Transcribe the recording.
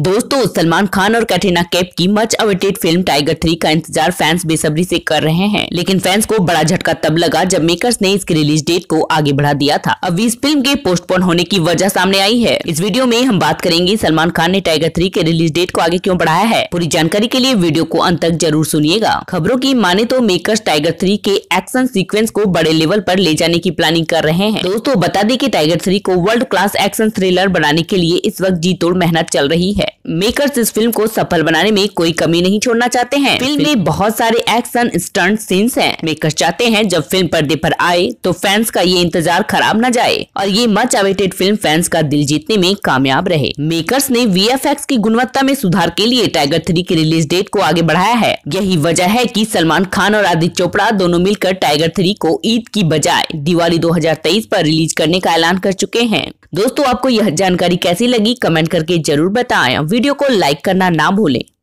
दोस्तों, सलमान खान और कैटरीना कैफ की मच अवेटेड फिल्म टाइगर 3 का इंतजार फैंस बेसब्री से कर रहे हैं। लेकिन फैंस को बड़ा झटका तब लगा जब मेकर्स ने इसकी रिलीज डेट को आगे बढ़ा दिया था। अब इस फिल्म के पोस्टपोन होने की वजह सामने आई है। इस वीडियो में हम बात करेंगे सलमान खान ने टाइगर 3 के रिलीज डेट को आगे क्यों बढ़ाया है। पूरी जानकारी के लिए वीडियो को अंत तक जरूर सुनिएगा। खबरों की माने तो मेकर्स टाइगर 3 के एक्शन सीक्वेंस को बड़े लेवल पर ले जाने की प्लानिंग कर रहे हैं। दोस्तों, बता दें कि टाइगर 3 को वर्ल्ड क्लास एक्शन थ्रिलर बनाने के लिए इस वक्त जी तोड़ मेहनत चल रही है। मेकर्स इस फिल्म को सफल बनाने में कोई कमी नहीं छोड़ना चाहते हैं। फिल्म में बहुत सारे एक्शन स्टंट सीन्स हैं। मेकर्स चाहते हैं जब फिल्म पर्दे पर आए तो फैंस का ये इंतजार खराब न जाए और ये मच अवेटेड फिल्म फैंस का दिल जीतने में कामयाब रहे। मेकर्स ने VFX की गुणवत्ता में सुधार के लिए टाइगर 3 की रिलीज डेट को आगे बढ़ाया है। यही वजह है कि सलमान खान और आदित्य चोपड़ा दोनों मिलकर टाइगर 3 को ईद की बजाय दिवाली 2023 पर रिलीज करने का ऐलान कर चुके हैं। दोस्तों, आपको यह जानकारी कैसी लगी कमेंट करके जरूर बताएं। वीडियो को लाइक करना ना भूलें।